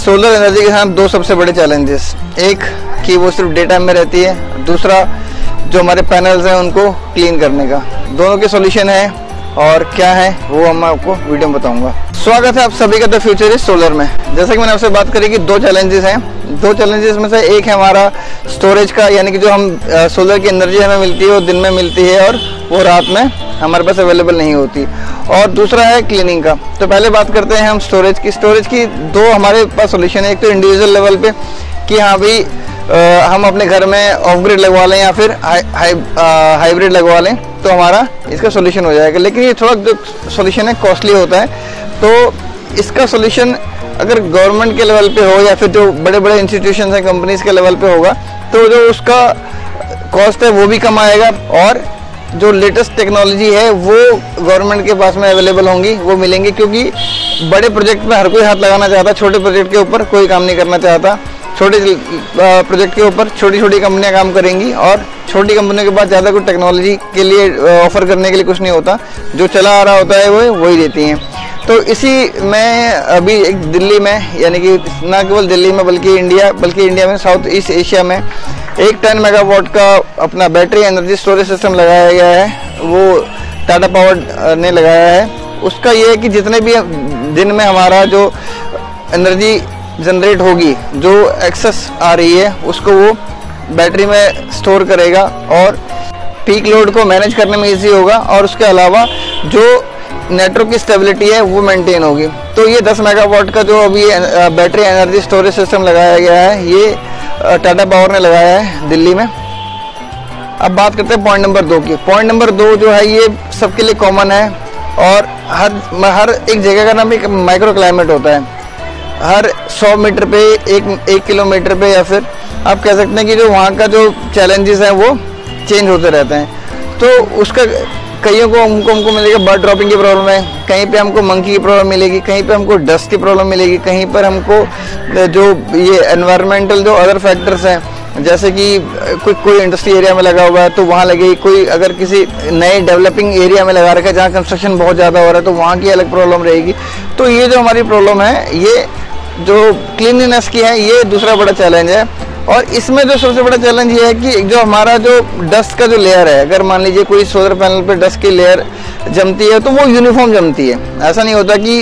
Solar energy के साथ दो सबसे बड़े चैलेंजेस, एक कि वो सिर्फ डे टाइम में रहती है, दूसरा जो हमारे पैनल्स हैं उनको क्लीन करने का। दोनों के सॉल्यूशन है और क्या है वो मैं आपको वीडियो में बताऊंगा। स्वागत है आप सभी का द फ्यूचर इज सोलर में। जैसा कि मैंने आपसे बात करी कि दो चैलेंजेस हैं। दो चैलेंजेस में से एक है हमारा स्टोरेज का, यानी कि जो हम सोलर की एनर्जी हमें मिलती है वो दिन में मिलती है और वो रात में हमारे पास अवेलेबल नहीं होती, और दूसरा है क्लीनिंग का। तो पहले बात करते हैं हम स्टोरेज की। स्टोरेज की दो हमारे पास सोल्यूशन है। एक तो इंडिविजुअल लेवल पे कि हाँ भाई हम अपने घर में ऑफ ग्रिड लगवा लें या फिर हाइब्रिड लगवा लें तो हमारा इसका सोल्यूशन हो जाएगा। लेकिन ये थोड़ा जो सोल्यूशन है कॉस्टली होता है, तो इसका सोल्यूशन अगर गवर्नमेंट के लेवल पे हो या फिर जो बड़े बड़े इंस्टीट्यूशन हैं कंपनीज के लेवल पे होगा तो जो उसका कॉस्ट है वो भी कम आएगा, और जो लेटेस्ट टेक्नोलॉजी है वो गवर्नमेंट के पास में अवेलेबल होंगी, वो मिलेंगी। क्योंकि बड़े प्रोजेक्ट में हर कोई हाथ लगाना चाहता, छोटे प्रोजेक्ट के ऊपर कोई काम नहीं करना चाहता। छोटे प्रोजेक्ट के ऊपर छोटी छोटी कंपनियां काम करेंगी, और छोटी कंपनियों के पास ज़्यादा कुछ टेक्नोलॉजी के लिए ऑफर करने के लिए कुछ नहीं होता, जो चला आ रहा होता है वो वही देती हैं। तो इसी में अभी एक दिल्ली में, यानी कि ना केवल दिल्ली में बल्कि इंडिया में साउथ ईस्ट एशिया में एक 10 मेगावाट का अपना बैटरी एनर्जी स्टोरेज सिस्टम लगाया गया है। वो टाटा पावर ने लगाया है। उसका ये है कि जितने भी दिन में हमारा जो एनर्जी जनरेट होगी, जो एक्सेस आ रही है, उसको वो बैटरी में स्टोर करेगा और पीक लोड को मैनेज करने में इजी होगा, और उसके अलावा जो नेटवर्क की स्टेबिलिटी है वो मेंटेन होगी। तो ये 10 मेगावाट का जो अभी बैटरी एनर्जी स्टोरेज सिस्टम लगाया गया है, ये टाटा पावर ने लगाया है दिल्ली में। अब बात करते हैं पॉइंट नंबर 2 की। पॉइंट नंबर 2 जो है ये सबके लिए कॉमन है, और हर एक जगह का नाम एक माइक्रो क्लाइमेट होता है। हर 100 मीटर पे, एक किलोमीटर पे, या फिर आप कह सकते हैं कि जो वहाँ का जो चैलेंजेस हैं वो चेंज होते रहते हैं। तो उसका कईयों को हमको मिलेगा बर्ड ड्रॉपिंग की प्रॉब्लम है, कहीं पे हमको मंकी की प्रॉब्लम मिलेगी, कहीं पे हमको डस्ट की प्रॉब्लम मिलेगी, कहीं पर हमको जो ये एनवायरमेंटल जो अदर फैक्टर्स हैं, जैसे कि कोई इंडस्ट्री एरिया में लगा हुआ है तो वहाँ लगेगी, कोई अगर किसी नए डेवलपिंग एरिया में लगा रखा है जहाँ कंस्ट्रक्शन बहुत ज़्यादा हो रहा है तो वहाँ की अलग प्रॉब्लम रहेगी। तो ये जो हमारी प्रॉब्लम है, ये जो क्लीनलीनेस की है, ये दूसरा बड़ा चैलेंज है। और इसमें जो सबसे बड़ा चैलेंज ये है कि जो हमारा जो डस्ट का जो लेयर है, अगर मान लीजिए कोई सोलर पैनल पे डस्ट की लेयर जमती है तो वो यूनिफॉर्म जमती है। ऐसा नहीं होता कि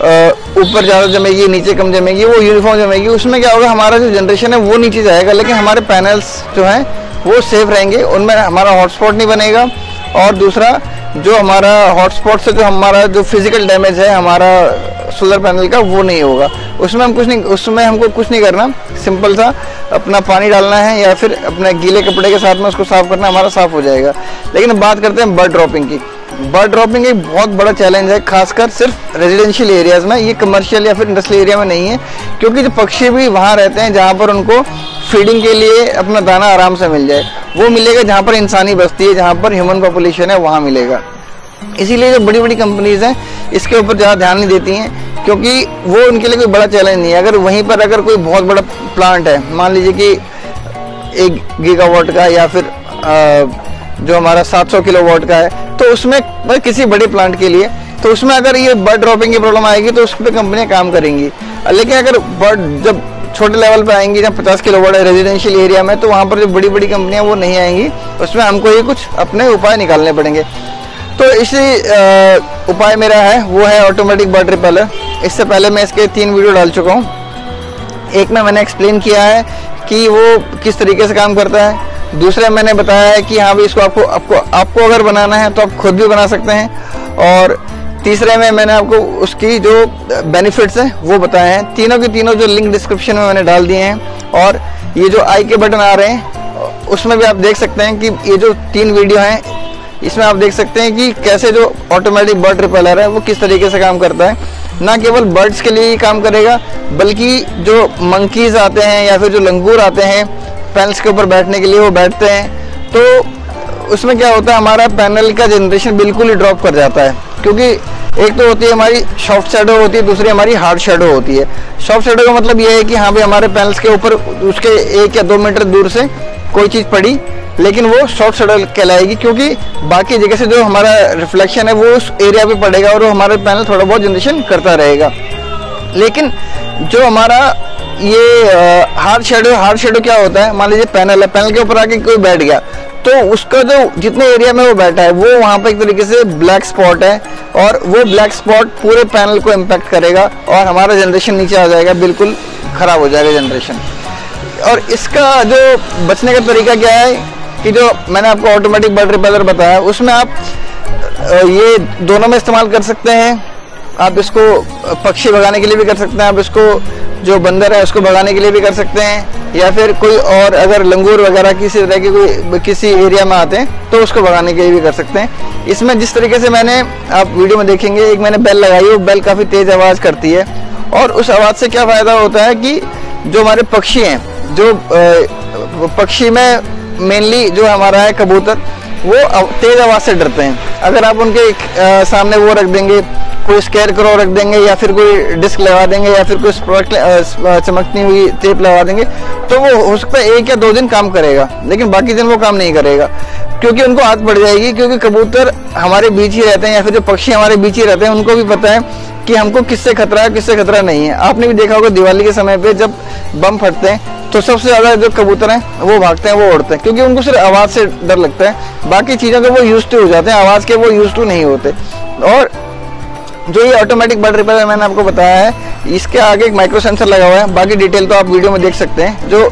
ऊपर ज़्यादा जमेगी नीचे कम जमेगी, वो यूनिफॉर्म जमेगी। उसमें क्या होगा, हमारा जो जनरेशन है वो नीचे जाएगा, लेकिन हमारे पैनल्स जो हैं वो सेफ रहेंगे, उनमें हमारा हॉटस्पॉट नहीं बनेगा। और दूसरा जो हमारा हॉटस्पॉट से जो हमारा जो फिजिकल डैमेज है हमारा सोलर पैनल का, वो नहीं होगा। उसमें हमको कुछ नहीं करना, सिंपल सा अपना पानी डालना है या फिर अपने गीले कपड़े के साथ में उसको साफ करना, हमारा साफ हो जाएगा। लेकिन बात करते हैं बर्ड ड्रॉपिंग की। बर्ड ड्रॉपिंग एक बहुत बड़ा चैलेंज है, खासकर सिर्फ रेजिडेंशियल एरियाज में। ये कमर्शियल या फिर इंडस्ट्रियल एरिया में नहीं है, क्योंकि जो पक्षी भी वहाँ रहते हैं जहाँ पर उनको फीडिंग के लिए अपना दाना आराम से मिल जाए, वो मिलेगा जहाँ पर इंसानी बस्ती है, जहाँ पर ह्यूमन पॉपुलेशन है, वहाँ मिलेगा। इसीलिए जो बड़ी बड़ी कंपनीज हैं इसके ऊपर ज़्यादा ध्यान नहीं देती हैं, क्योंकि वो उनके लिए कोई बड़ा चैलेंज नहीं है। अगर वहीं पर अगर कोई बहुत बड़ा प्लांट है, मान लीजिए कि 1 गीगावाट का या फिर जो हमारा 700 किलोवाट का है, तो उसमें किसी बड़े प्लांट के लिए, तो उसमें अगर ये बर्ड ड्रॉपिंग की प्रॉब्लम आएगी तो उस पर कंपनियां काम करेंगी। लेकिन अगर बर्ड जब छोटे लेवल पे आएंगी, जब 50 किलोवाट है रेजिडेंशियल एरिया में, तो वहाँ पर जो बड़ी बड़ी कंपनियां वो नहीं आएंगी, उसमें हमको ये कुछ अपने उपाय निकालने पड़ेंगे। तो इसी उपाय मेरा है वो है ऑटोमेटिक बर्ड रिपेलर। इससे पहले मैं इसके 3 वीडियो डाल चुका हूँ। एक में मैंने एक्सप्लेन किया है कि वो किस तरीके से काम करता है, दूसरे मैंने बताया है कि हाँ भाई इसको आपको अगर बनाना है तो आप खुद भी बना सकते हैं, और तीसरे में मैंने आपको उसकी जो बेनिफिट्स हैं वो बताए हैं। तीनों के तीनों जो लिंक डिस्क्रिप्शन में मैंने डाल दिए हैं, और ये जो आई के बटन आ रहे हैं उसमें भी आप देख सकते हैं कि ये जो 3 वीडियो हैं इसमें आप देख सकते हैं कि कैसे जो ऑटोमेटिक बर्ड रिपेलर है वो किस तरीके से काम करता है। ना केवल बर्ड्स के लिए ही काम करेगा, बल्कि जो मंकीज आते हैं या फिर जो लंगूर आते हैं पैनल्स के ऊपर बैठने के लिए, वो बैठते हैं, तो उसमें क्या होता है, हमारा पैनल का जनरेशन बिल्कुल ही ड्रॉप कर जाता है। क्योंकि एक तो होती है हमारी सॉफ्ट शैडो होती है, दूसरी हमारी हार्ड शैडो होती है। सॉफ्ट शैडो का मतलब ये है कि हाँ भाई हमारे पैनल्स के ऊपर उसके 1 या 2 मीटर दूर से कोई चीज़ पड़ी, लेकिन वो शॉर्ट शैडो कहलाएगी, क्योंकि बाकी जगह से जो हमारा रिफ्लेक्शन है वो उस एरिया पे पड़ेगा और वो हमारे पैनल थोड़ा बहुत जनरेशन करता रहेगा। लेकिन जो हमारा ये हार्ड शेडो क्या होता है, मान लीजिए पैनल है, पैनल के ऊपर आके कोई बैठ गया तो उसका जो जितने एरिया में वो बैठा है वो वहाँ पे एक तरीके से ब्लैक स्पॉट है, और वो ब्लैक स्पॉट पूरे पैनल को इम्पैक्ट करेगा और हमारा जनरेशन नीचे आ जाएगा, बिल्कुल खराब हो जाएगा जनरेशन। और इसका जो बचने का तरीका क्या है कि जो मैंने आपको ऑटोमेटिक बड रिपेलर बताया उसमें आप ये दोनों में इस्तेमाल कर सकते हैं। आप इसको पक्षी भगाने के लिए भी कर सकते हैं, आप इसको जो बंदर है उसको भगाने के लिए भी कर सकते हैं, या फिर कोई और अगर लंगूर वगैरह किसी तरह के कोई किसी एरिया में आते हैं तो उसको भगाने के लिए भी कर सकते हैं। इसमें जिस तरीके से मैंने आप वीडियो में देखेंगे, एक मैंने बेल लगाई है, वो बेल काफ़ी तेज़ आवाज़ करती है, और उस आवाज़ से क्या फ़ायदा होता है कि जो हमारे पक्षी हैं, जो पक्षी में मेनली जो हमारा है कबूतर, वो तेज़ आवाज़ से डरते हैं। अगर आप उनके सामने वो रख देंगे, कोई स्केयर करो रख देंगे, या फिर कोई डिस्क लगा देंगे, या फिर कोई चमकती हुई टेप लगा देंगे, तो वो हो सकता है 1 या 2 दिन काम करेगा, लेकिन बाकी दिन वो काम नहीं करेगा, क्योंकि उनको आदत पड़ जाएगी। क्योंकि कबूतर हमारे बीच ही रहते हैं, या फिर जो पक्षी हमारे बीच ही रहते हैं, उनको भी पता है कि हमको किससे खतरा है, किससे खतरा नहीं है। आपने भी देखा होगा दिवाली के समय पे जब बम फटते हैं तो सबसे ज़्यादा जो कबूतर हैं वो भागते हैं, वो उड़ते हैं, क्योंकि उनको सिर्फ आवाज़ से डर लगता है, बाकी चीज़ों के वो यूज टू हो जाते हैं, आवाज़ के वो यूज टू नहीं होते। और जो ये ऑटोमेटिक बड रिपेलर मैंने आपको बताया है, इसके आगे एक माइक्रो सेंसर लगा हुआ है, बाकी डिटेल तो आप वीडियो में देख सकते हैं। जो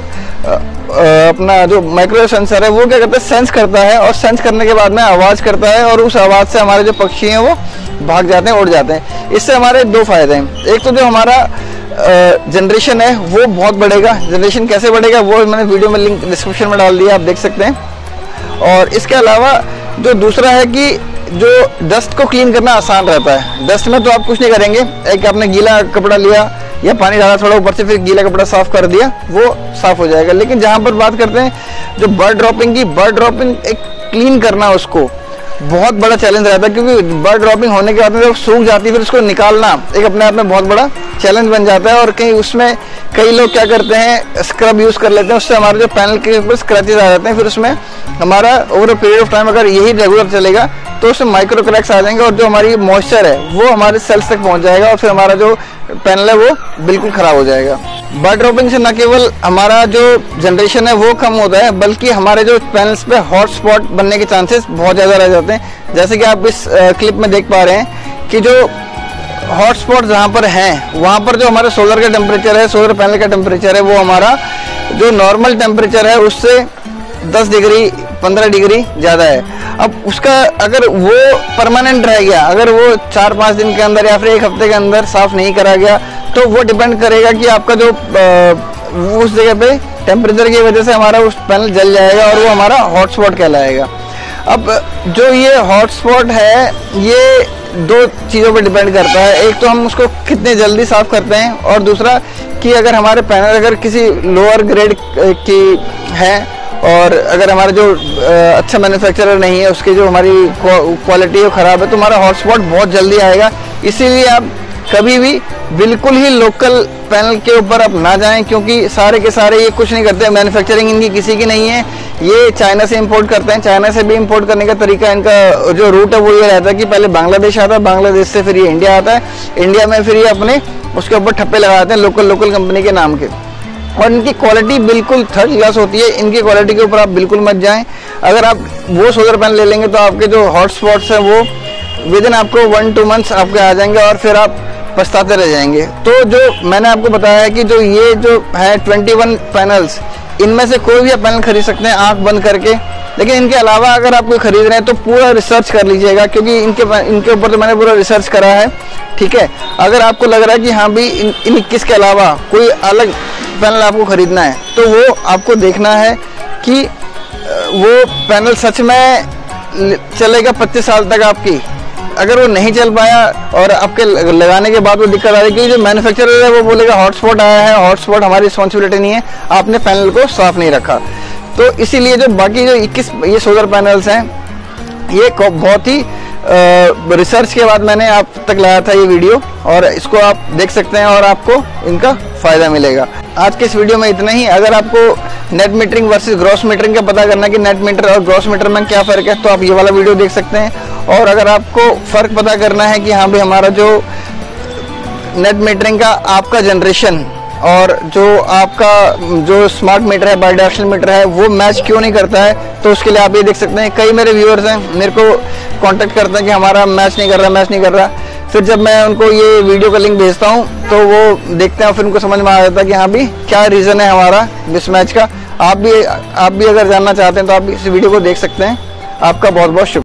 अपना जो माइक्रो सेंसर है वो क्या करता है, सेंस करता है, और सेंस करने के बाद में आवाज़ करता है, और उस आवाज़ से हमारे जो पक्षी हैं वो भाग जाते हैं, उड़ जाते हैं। इससे हमारे 2 फायदे हैं। एक तो जो हमारा जनरेशन है वो बहुत बढ़ेगा। जनरेशन कैसे बढ़ेगा वो मैंने वीडियो में लिंक डिस्क्रिप्शन में डाल दिया, आप देख सकते हैं। और इसके अलावा जो दूसरा है कि जो डस्ट को क्लीन करना आसान रहता है। डस्ट में तो आप कुछ नहीं करेंगे, एक आपने गीला कपड़ा लिया या पानी डाला थोड़ा ऊपर से, फिर गीला कपड़ा साफ कर दिया, वो साफ हो जाएगा। लेकिन जहाँ पर बात करते हैं जो बर्ड ड्रॉपिंग की, बर्ड ड्रॉपिंग एक क्लीन करना उसको बहुत बड़ा चैलेंज रहता है, क्योंकि बर्ड ड्रॉपिंग होने के बाद में जब सूख जाती है फिर उसको निकालना एक अपने आप में बहुत बड़ा चैलेंज बन जाता है। और कहीं उसमें कई लोग क्या करते हैं, स्क्रब यूज़ कर लेते हैं, उससे हमारे जो पैनल के ऊपर स्क्रैचेज आ जाते हैं, फिर उसमें हमारा over a period of time अगर यही रेगुलर चलेगा तो उसमें माइक्रो क्रैक्स आ जाएंगे, और जो हमारी मॉइस्चर है वो हमारे सेल्स तक पहुंच जाएगा, और फिर हमारा जो पैनल है वो बिल्कुल ख़राब हो जाएगा। बर्ड ड्रॉपिंग से न केवल हमारा जो जनरेशन है वो कम होता है, बल्कि हमारे जो पैनल्स पे हॉट स्पॉट बनने के चांसेस बहुत ज़्यादा रह जाते हैं। जैसे कि आप इस क्लिप में देख पा रहे हैं कि जो हॉट स्पॉट जहाँ पर हैं वहाँ पर जो हमारे सोलर का टेम्परेचर है, सोलर पैनल का टेम्परेचर है, वो हमारा जो नॉर्मल टेम्परेचर है उससे 10 डिग्री 15 डिग्री ज़्यादा है। अब उसका अगर वो परमानेंट रह गया, अगर वो 4-5 दिन के अंदर या फिर 1 हफ्ते के अंदर साफ़ नहीं करा गया, तो वो डिपेंड करेगा कि आपका जो उस जगह पे टेम्परेचर की वजह से हमारा उस पैनल जल जाएगा, और वो हमारा हॉट स्पॉट कहलाएगा। अब जो ये हॉट स्पॉट है ये 2 चीज़ों पर डिपेंड करता है। एक तो हम उसको कितने जल्दी साफ़ करते हैं, और दूसरा कि अगर हमारे पैनल अगर किसी लोअर ग्रेड की है, और अगर हमारा जो अच्छा मैन्युफैक्चरर नहीं है, उसकी जो हमारी क्वालिटी है ख़राब है, तो हमारा हॉट स्पॉट बहुत जल्दी आएगा। इसीलिए आप कभी भी बिल्कुल ही लोकल पैनल के ऊपर आप ना जाएं, क्योंकि सारे के सारे ये कुछ नहीं करते, मैन्युफैक्चरिंग इनकी किसी की नहीं है, ये चाइना से इंपोर्ट करते हैं। चाइना से भी इंपोर्ट करने का तरीका, इनका जो रूट है वो ये रहता है कि पहले बांग्लादेश आता है, बांग्लादेश से फिर ये इंडिया आता है, इंडिया में फिर ये अपने उसके ऊपर ठप्पे लगाते हैं लोकल कंपनी के नाम के। और इनकी क्वालिटी बिल्कुल थर्ड क्लास होती है, इनकी क्वालिटी के ऊपर आप बिल्कुल मत जाएं। अगर आप वो सोलर पैनल ले लेंगे तो आपके जो हॉट स्पॉट्स हैं वो विदिन आपको 1-2 मंथ्स आपके आ जाएंगे, और फिर आप पछताते रह जाएंगे। तो जो मैंने आपको बताया है कि जो ये जो है 21 पैनल्स, इनमें से कोई भी आप पैनल खरीद सकते हैं आंख बंद करके। लेकिन इनके अलावा अगर आप कोई खरीद रहे हैं तो पूरा रिसर्च कर लीजिएगा, क्योंकि इनके ऊपर तो मैंने पूरा रिसर्च करा है, ठीक है। अगर आपको लग रहा है कि हाँ भी इन 21 के अलावा कोई अलग पैनल आपको खरीदना है, तो वो आपको देखना है कि वो पैनल सच में चलेगा 25 साल तक आपकी। अगर वो नहीं चल पाया और आपके लगाने के बाद वो दिक्कत आ रही है कि जो मैन्युफैक्चरर है वो बोलेगा हॉटस्पॉट आया है, हॉटस्पॉट हमारी रिस्पॉन्सिबिलिटी नहीं है, आपने पैनल को साफ नहीं रखा। तो इसीलिए जो बाकी जो 21 ये सोलर पैनल्स हैं, ये बहुत ही रिसर्च के बाद मैंने आप तक लाया था ये वीडियो, और इसको आप देख सकते हैं और आपको इनका फ़ायदा मिलेगा। आज के इस वीडियो में इतना ही। अगर आपको net metering versus gross metering का पता करना है कि नेट मीटर और ग्रॉस मीटर में क्या फ़र्क है, तो आप ये वाला वीडियो देख सकते हैं। और अगर आपको फ़र्क पता करना है कि हाँ भाई हमारा जो नेट मीटरिंग का आपका जनरेशन और जो आपका जो स्मार्ट मीटर है, बाई डायरेक्शनल मीटर है, वो मैच क्यों नहीं करता है। तो उसके लिए आप ये देख सकते हैं, कई मेरे व्यूअर्स हैं मेरे को कांटेक्ट करते हैं कि हमारा मैच नहीं कर रहा, मैच नहीं कर रहा। फिर जब मैं उनको ये वीडियो का लिंक भेजता हूँ तो वो देखते हैं, फिर उनको समझ में आ जाता है कि हाँ भी क्या रीज़न है हमारा मिसमैच का। आप भी अगर जानना चाहते हैं तो आप इस वीडियो को देख सकते हैं। आपका बहुत बहुत शुक्रिया।